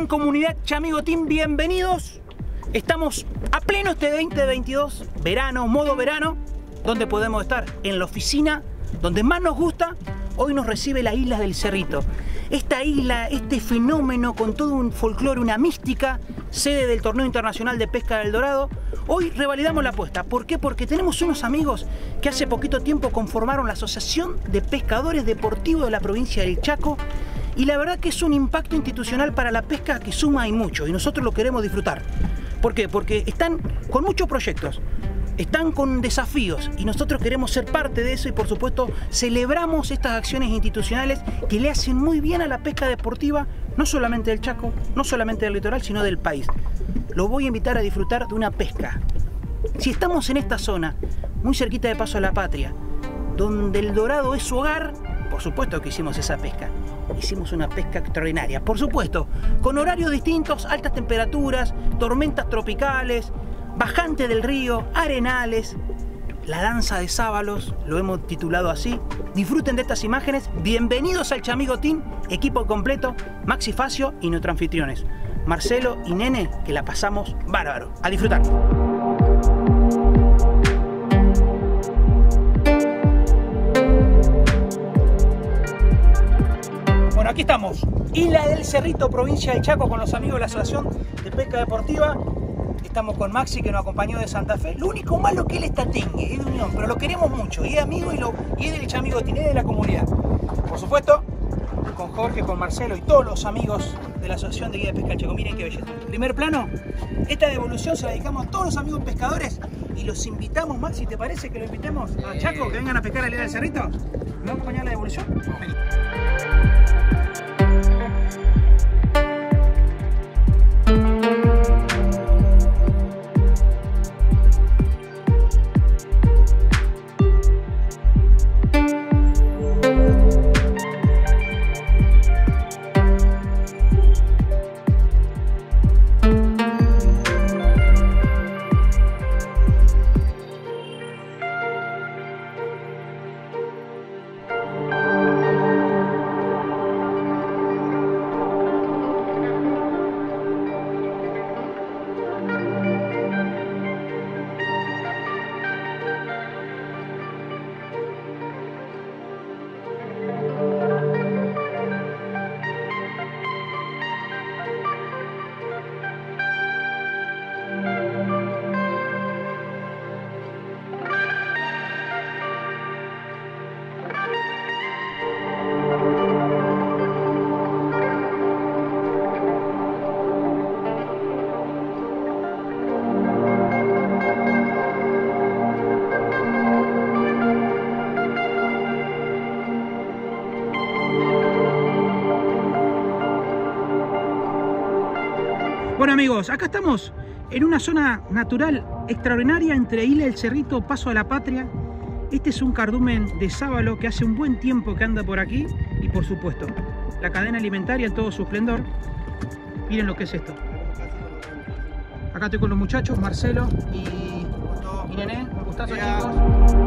bien, comunidad Chamigo Team? Bienvenidos. Estamos a pleno este 2022, verano, modo verano. ¿Dónde podemos estar? En la oficina, donde más nos gusta. Hoy nos recibe la isla del Cerrito. Esta isla, este fenómeno con todo un folclore, una mística, sede del Torneo Internacional de Pesca del Dorado. Hoy revalidamos la apuesta. ¿Por qué? Porque tenemos unos amigos que hace poquito tiempo conformaron la Asociación de Pescadores Deportivos de la provincia del Chaco. Y la verdad que es un impacto institucional para la pesca que suma y mucho. Y nosotros lo queremos disfrutar. ¿Por qué? Porque están con muchos proyectos. Están con desafíos y nosotros queremos ser parte de eso y por supuesto celebramos estas acciones institucionales que le hacen muy bien a la pesca deportiva, no solamente del Chaco, no solamente del litoral, sino del país. Los voy a invitar a disfrutar de una pesca. Si estamos en esta zona, muy cerquita de Paso a la Patria, donde el Dorado es su hogar, por supuesto que hicimos esa pesca. Hicimos una pesca extraordinaria, por supuesto, con horarios distintos, altas temperaturas, tormentas tropicales, bajante del río, arenales, la danza de sábalos, lo hemos titulado así. Disfruten de estas imágenes. Bienvenidos al Chamigo Team, equipo completo, Maxi Facio y nuestros anfitriones, Marcelo y Nene, que la pasamos bárbaro. A disfrutar. Bueno, aquí estamos, Isla del Cerrito, provincia del Chaco, con los amigos de la Asociación de Pesca Deportiva. Estamos con Maxi, que nos acompañó de Santa Fe. Lo único malo que él está tatengue, es de Unión, pero lo queremos mucho. Y es amigo y es del Chamigo Team, es de la comunidad. Por supuesto, con Jorge, con Marcelo y todos los amigos de la Asociación de Guía de Pesca del Chaco. Miren qué belleza. Primer plano, esta devolución se la dedicamos a todos los amigos pescadores y los invitamos, Maxi, ¿te parece que lo invitemos a Chaco, que vengan a pescar a la Isla del Cerrito? ¿Me va a acompañar la devolución? Vení. Bueno amigos, acá estamos en una zona natural extraordinaria entre Isla del Cerrito, Paso a la Patria. Este es un cardumen de sábalo que hace un buen tiempo que anda por aquí y por supuesto la cadena alimentaria en todo su esplendor. Miren lo que es esto. Acá estoy con los muchachos, Marcelo y Nene. Un gustazo, chicos.